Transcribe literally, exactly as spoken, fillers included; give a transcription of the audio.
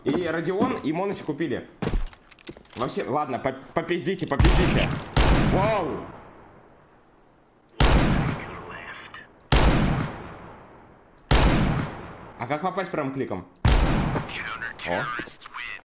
И Родион, и Моноси купили. Вообще, ладно, попиздите, попиздите. Вау! А как попасть прям кликом? О.